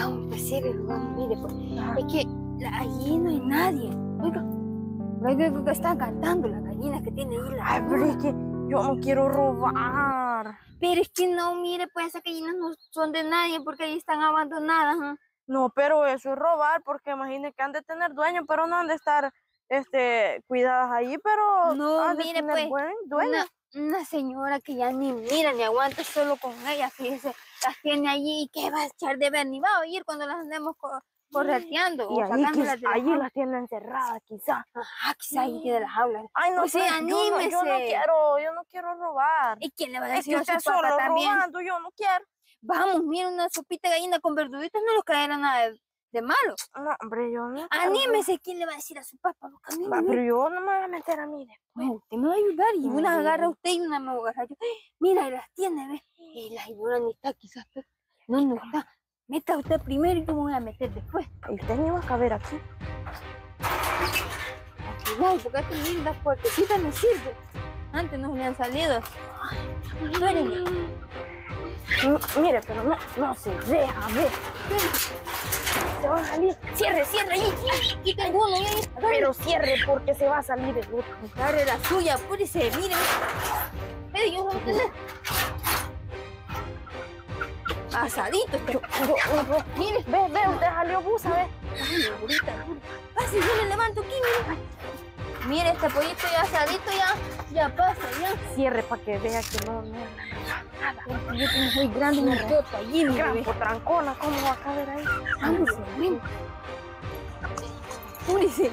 Vamos, pues sí, vamos, mire, pues. Es que allí no hay nadie. Oiga, creo que están cantando las gallinas que tiene ahí. Ay, pero es que yo no quiero robar. Pero es que no, mire, pues esas gallinas no son de nadie porque ahí están abandonadas. ¿Eh? No, pero eso es robar, porque imagine que han de tener dueño, pero no han de estar cuidadas ahí, pero No, han de mire, tener pues, dueño. una señora que ya ni mira ni aguanta solo con ella, fíjese, las tiene allí y que va a echar de ver, ni va a oír cuando las andemos correteando Y o ahí, sacándolas de la allí jaula. las tienen encerradas, quizá. Ajá, quizá ahí de las jaulas. Ay, no, Pues sí, pero anímese. yo no quiero robar. ¿Y quién le va a Es decir que a su usted papá solo también? robando, yo no quiero. Vamos, mira, una sopita de gallina con verduritas no le caerá nada de malo. No, hombre, yo no quiero Anímese, ¿quién le va a decir a su papá? Camine, robar. Pero yo no me voy a meter a mí después. bueno, usted me va a ayudar y una No, agarra usted y una me va a agarrar yo. Mira, y las tiene, ¿ves? Y la señora ni está quizás, pero no está. Meta usted primero y yo me voy a meter después. Y usted ni va a caber aquí. Cuidado, porque esta linda puertecita no sirve. Antes no le han salido. Duéreme. Mire, pero no se deja ver. Se va a salir. Cierre ahí. Aquí tengo uno. Pero cierre porque se va a salir el otro. Agarre la suya, apúrese, mire. Mire, yo voy a tener. Asadito. Mire, ve, usted salió busa, ve. Ay, ahorita. Pase, yo le levanto aquí, mire. Mire, este pollito ya asadito, ya pasa, ya. Cierre para que vea que no nada. El pollito es muy grande, me quedo allí, mire. Gran potrancona, ¿cómo va a caber ahí? Vamos, ven. Apúrese.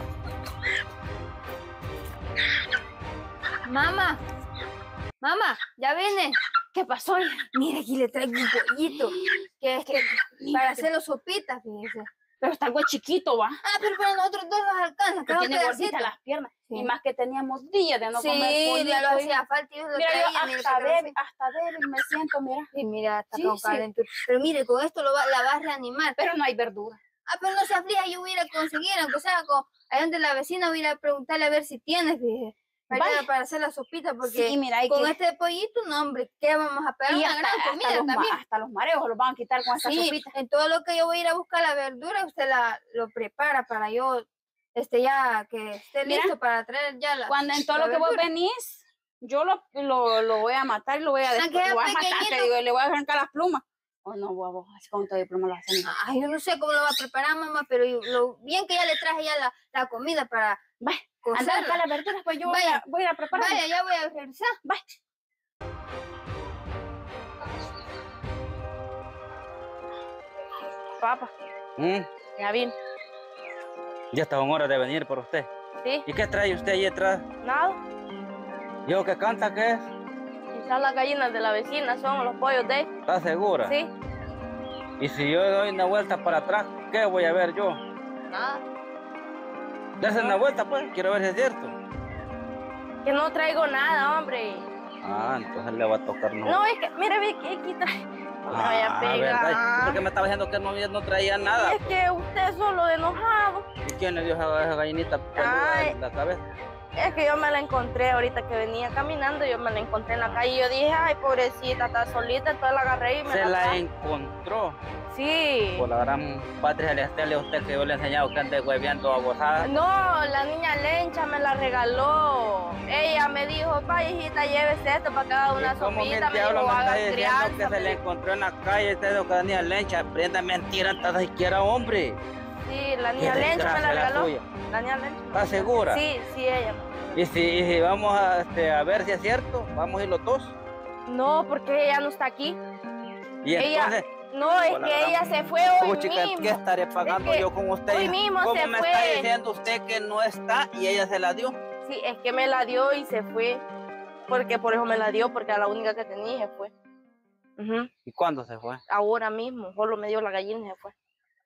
Mamá, ya viene. ¿Qué pasó? Mira, aquí le traigo un pollito que es que para hacer los sopitas, fíjese. Pero está algo chiquito, va. Ah, pero para nosotros dos nos alcanza. Que tiene gorditas las piernas. Sí. Y más que teníamos días de no comer Sí, pollito. ya lo hacía falta. Yo lo Mira, yo traía, hasta débil me siento, mira. Sí, mira, está Sí, con sí. calentura. Pero mire, con esto la vas a reanimar. Pero no hay verdura. Ah, pero no se aflija, yo voy a ir a conseguir, aunque sea ahí donde la vecina voy a ir a preguntarle a ver si tienes, fíjese. Para hacer la sopita, porque sí, mira, con este pollito, no, hombre, ¿qué vamos a pegar? Y Una gran comida también. hasta los mareos los van a quitar con esta sopita. En todo lo que yo voy a ir a buscar la verdura, usted lo prepara para yo, ya que esté listo para traer ya la Cuando en todo lo que vos venís, yo lo voy a matar y lo voy a matar, te digo, y le voy a arrancar las plumas. O no, huevos, así con todo el pluma lo hacen. Ay, yo no sé cómo lo va a preparar, mamá, pero lo bien que ya le traje ya la comida para anda a buscar las verduras, pues yo voy a preparar. Vaya, ya voy a regresar. Vaya. Papá. Ya vine. Ya está en hora de venir por usted. Sí. ¿Y qué trae usted allí atrás? Nada. ¿Yo qué canta qué es? Quizás las gallinas de la vecina son los pollos de ella. ¿Estás segura? Sí. Y si yo doy una vuelta para atrás, ¿qué voy a ver yo? Nada. Dese una vuelta, pues, quiero ver si es cierto. Que no traigo nada, hombre. Ah, entonces le va a tocar no. No, es que, mire, ve que aquí trae. No me vaya a pegar. ¿Verdad? ¿Por qué me estaba diciendo que no traía nada? Es que usted solo de enojado. ¿Y quién le dio esa gallinita peluda en la cabeza? Es que yo me la encontré ahorita que venía caminando, yo me la encontré en la calle y yo dije, ay, pobrecita, está solita, entonces la agarré y me ¿Se la traje. encontró? Sí. Por la gran patria celestial, a usted que yo le he enseñado que ande hueveando a gozar. No, la niña Lencha me la regaló. Ella me dijo, vaya hijita, llévese esto para que haga una ¿Cómo mi sopita, me diablo dijo, me está haga diciendo crianza. que se le encontró en la calle usted que la niña Lencha? Prenda mentira, hasta siquiera hombre. Sí, la niña Qué Lencha me la desgracia la regaló. tuya. La niña Lencha. ¿Estás segura? Sí, ella. ¿Y si vamos a ver si es cierto? ¿Vamos a ir los dos? No, porque ella no está aquí. Y entonces... No, es que ella se fue hoy chica, mismo. ¿qué estaré pagando yo con usted? Hoy mismo ¿Cómo se me fue? está diciendo usted que no está y ella se la dio? Sí, es que me la dio y se fue. Porque por eso me la dio, porque era la única que tenía y se fue. ¿Y cuándo se fue? Ahora mismo, solo me dio la gallina y se fue.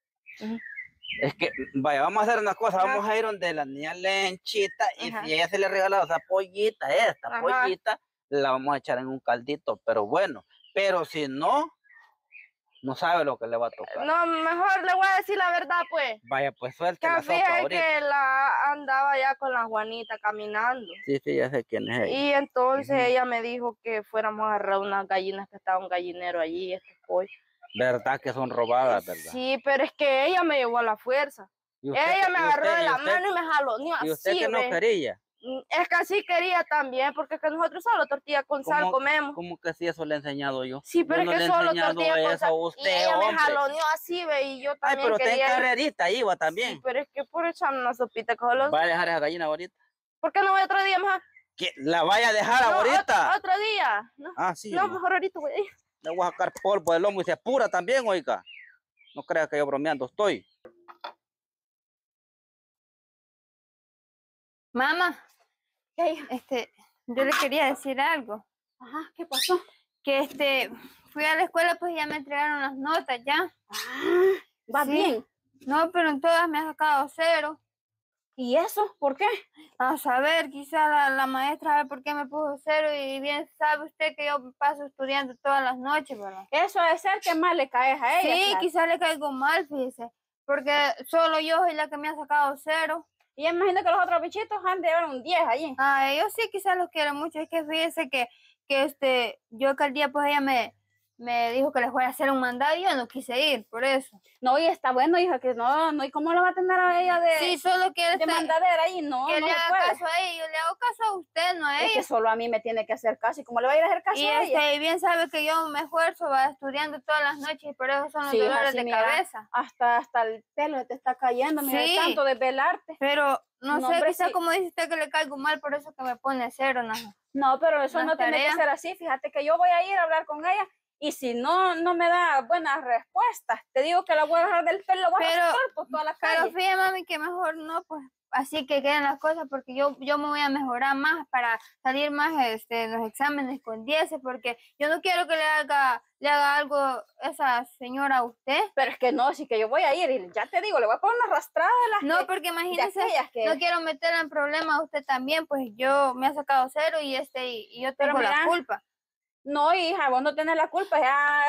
Es que, vaya, vamos a hacer una cosa, vamos a ir donde la niña Lenchita y si ella se le ha regalado esa pollita, pollita, la vamos a echar en un caldito, pero bueno, pero si no sabe lo que le va a tocar. No, mejor le voy a decir la verdad, pues. Vaya, pues suelte la sopa ahorita. Que la andaba ya con la Juanita caminando. Sí, ya sé quién es ella. Y entonces ella me dijo que fuéramos a agarrar unas gallinas que estaba un gallinero allí, estos pollos. ¿Verdad que son robadas, verdad? Sí, pero es que ella me llevó a la fuerza. Ella me agarró de la mano y me jaloneó así, ¿Y usted que no ¿ve? quería? Es que así quería también, porque es que nosotros solo tortilla con sal comemos. ¿Cómo que sí eso le he enseñado yo? Sí, pero Yo es no que le he solo enseñado tortilla con eso sal. a Y usted, ella me hombre. jaloneó así, ve, y yo Ay, también pero usted en quería ir. carrerita iba también. Sí, pero es que por echarme una sopita con los... ¿Va a dejar esa gallina ahorita? ¿Por qué no voy otro día mejor? ¿Que la vaya a dejar No, ahorita? otro día. No, Ah, sí. no, mejor ahorita voy a ir. Le voy a sacar polvo del lomo y se apura también, oiga. No crea que yo bromeando estoy. Mamá, ¿Qué? yo le quería decir algo. Ajá, ¿qué pasó? Que fui a la escuela, pues ya me entregaron las notas ya. Ah, va Sí. bien. No, pero en todas me ha sacado 0. ¿Y eso? ¿Por qué? A saber, quizá la maestra a ver por qué me puso 0 y bien sabe usted que yo paso estudiando todas las noches, ¿verdad? Eso debe ser que más le caes a ella. Sí, claro. quizá le caigo mal, fíjese, porque solo yo soy la que me ha sacado 0. Y imagino que los otros bichitos han de llevar un 10 allí. Ah, ellos sí quizás los quiero mucho, es que fíjese que yo que al día pues ella me dijo que les voy a hacer un mandado y yo no quise ir, por eso. No, y está bueno, hija, que no, ¿y cómo le va a tener a ella de, Sí, solo quiere de mandadera ahí? No, que no le se haga puede. caso a ella, yo le hago caso a usted, no a Es ella. que solo a mí me tiene que hacer caso, ¿y cómo le va a ir a hacer caso Y a ella? y bien sabe que yo me esfuerzo, va estudiando todas las noches y por eso son los Sí, dolores así, de mira, cabeza. Hasta el pelo te está cayendo, mira, de Sí. tanto desvelarte. Pero no No, sé, hombre, quizá sí. como dice usted que le caigo mal, por eso que me pone 0, nada. No, pero eso Las no tiene que tareas. ser así. Fíjate que yo voy a ir a hablar con ella y si no me da buenas respuestas, te digo que la voy a dejar del pelo, la voy a arrastrar por toda la Pero calle. fíjate, mami, que mejor no, pues así que queden las cosas, porque yo me voy a mejorar más para salir más en los exámenes con 10, porque yo no quiero que le haga algo esa señora a usted. Pero es que no, sí que yo voy a ir y ya te digo, le voy a poner una arrastrada de las No, que- porque de imagínese, aquellas que... no quiero meterla en problemas a usted también, pues yo me ha sacado 0 y y yo tengo Pero la mira, culpa. No, hija, vos no tenés la culpa, ya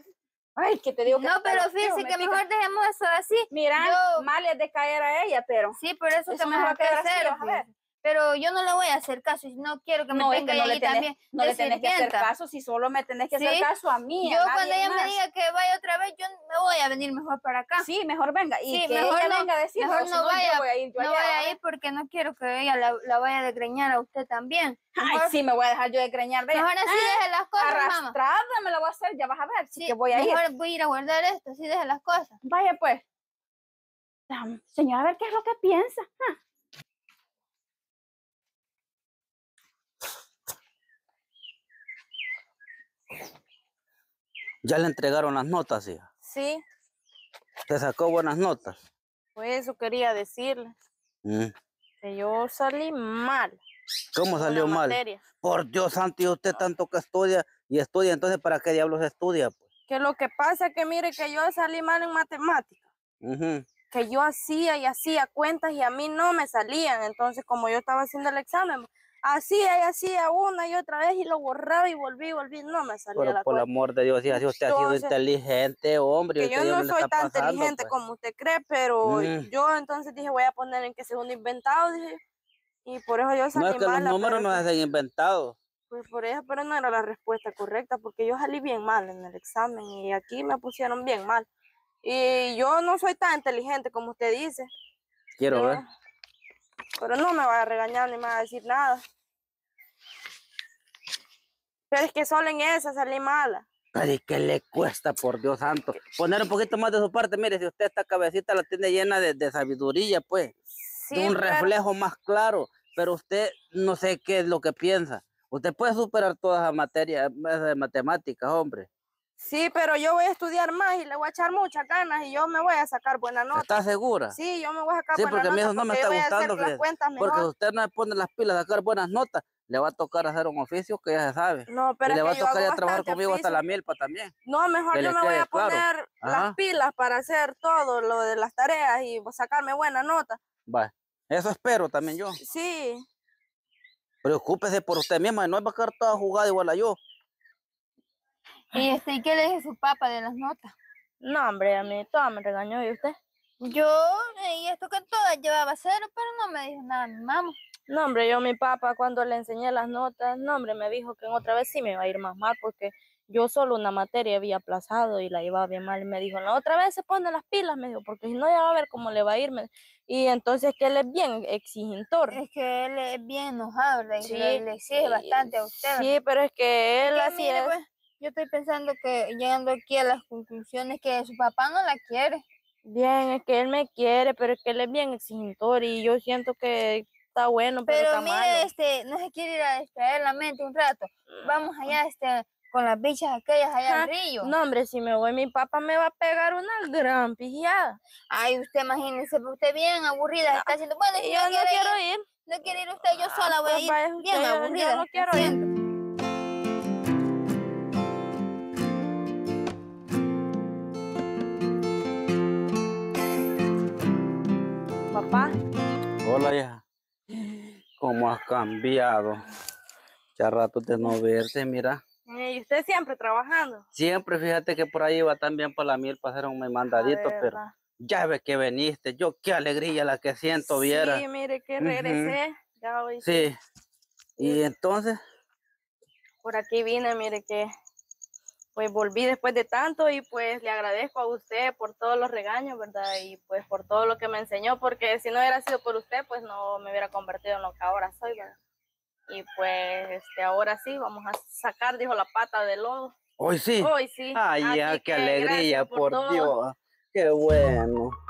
ay, que te digo que No, hasta pero los fíjese hijos me que pican. mejor dejemos eso así. Mira, Yo- mal es de caer a ella, pero Sí, por eso Eso que me me va a saqué quedar así, 0, vas a ver. fíjese. Pero yo no le voy a hacer caso y no quiero que me no, es tenga que no ahí le tenés, también no de le tenés que hacer sirvienta. caso, si solo me tenés que Sí. hacer caso a mí, Yo a cuando nadie ella me más. diga que vaya otra vez, yo me voy a venir mejor para acá. Sí, mejor venga, y Sí, que mejor ella no- venga a decirlo, mejor o si no vaya, yo voy a ir yo no allá, voy ¿va a ver? ir porque no quiero que ella la vaya a desgreñar a usted también. Ay, Mejor, sí, me voy a dejar yo de creñar de ella. mejor así deje las cosas, mamá. Arrastrada me la voy a hacer, ya vas a ver, sí, Sí, que voy a ir. mejor voy a ir a guardar esto, así deje las cosas. Vaya pues. Señora, a ver qué es lo que piensa. Ya le entregaron las notas, hija. Sí, ¿Te sacó buenas notas? pues eso quería decirle, Mm. que yo salí mal. ¿Cómo en salió una mal? materia. Por Dios santo, y usted tanto que estudia y estudia, entonces ¿para qué diablos estudia? Pues? Que lo que pasa es que mire que yo salí mal en matemáticas. Ujú. Que yo hacía y hacía cuentas y a mí no me salían. Entonces, como yo estaba haciendo el examen, hacía y hacía una y otra vez y lo borraba y volví, no me salía Pero la por el cuenta. amor de Dios, hija, si usted ha sido Entonces, inteligente, hombre, Que yo ahorita ya no le soy está tan pasando, inteligente pues. como usted cree, pero Mm. yo entonces dije, voy a poner en qué segundo inventado, dije, y por eso yo salí No es que los mala, números no pero se hacen inventados. pues por eso, pero no era la respuesta correcta, porque yo salí bien mal en el examen y aquí me pusieron bien mal. Y yo no soy tan inteligente como usted dice. Quiero Yo- ver. Pero no me va a regañar ni me va a decir nada. Pero es que solo en esa salí mala. Pero ¿y qué le cuesta, por Dios santo? Poner un poquito más de su parte. Mire, si usted esta cabecita la tiene llena de sabiduría, pues. Sí, De un pero- reflejo más claro. Pero usted no sé qué es lo que piensa. Usted puede superar todas las materias de matemáticas, hombre. Sí, pero yo voy a estudiar más y le voy a echar muchas ganas y yo me voy a sacar buena nota. ¿Está segura? Sí, yo me voy a sacar Sí, buena porque a mí nota eso no me porque está yo voy a hacer gustando. las Fíjese. cuentas Porque si mejor. usted no se pone las pilas a sacar buenas notas, le va a tocar hacer un oficio que ya se sabe. No, pero Y le es va a que yo tocar hago ya trabajar bastante conmigo hasta oficio. la milpa también. No, mejor que yo le me voy quede a claro. poner Ajá. las pilas para hacer todo lo de las tareas y sacarme buena nota. Va. Eso espero también yo. Sí, Preocúpese por usted misma, no va a quedar toda jugada igual a yo. ¿Y qué le dije a su papá de las notas? no, hombre, a mí toda me regañó. ¿Y usted? Yo, y esto que todas llevaba 0, pero no me dijo nada mi mamá. No, hombre, yo a mi papá cuando le enseñé las notas, no, hombre, me dijo que en otra vez sí me iba a ir más mal porque yo solo una materia había aplazado y la llevaba bien mal. Y me dijo, la otra vez se pone las pilas, me dijo, porque si no ya va a ver cómo le va a ir. Y entonces que él es bien exigentor. Es que él es bien enojado, Sí, le exige bastante a usted. Sí, pero es que él así mire, es. pues, yo estoy pensando que llegando aquí a las conclusiones que su papá no la quiere. Bien, es que él me quiere, pero es que él es bien exigentor y yo siento que está bueno, pero está mire, malo. no se quiere ir a distraer la mente un rato. Vamos allá, con las bichas aquellas allá al río. No, hombre, si me voy, mi papá me va a pegar una gran pijada. Ay, usted imagínese, usted bien aburrida, está haciendo, bueno, yo no quiero ir. No quiere ir usted, yo sola voy a ir, bien aburrida. Yo no quiero ir. Papá. Hola, hija. ¿Cómo has cambiado? Ya rato de no verte, mira. ¿Y usted siempre trabajando? Siempre, fíjate que por ahí iba también por la miel para hacer un mandadito, pero ya ves que viniste. Yo qué alegría la que siento, viera. Sí, mire que regresé. Ya hoy sí. Y entonces, por aquí vine, mire que pues volví después de tanto y pues le agradezco a usted por todos los regaños, ¿verdad? Y pues por todo lo que me enseñó, porque si no hubiera sido por usted, pues no me hubiera convertido en lo que ahora soy, ¿verdad? Y pues ahora sí, vamos a sacar, dijo, la pata del lodo. Hoy sí. Hoy sí. Ay, ya, qué alegría, por Dios. Qué bueno.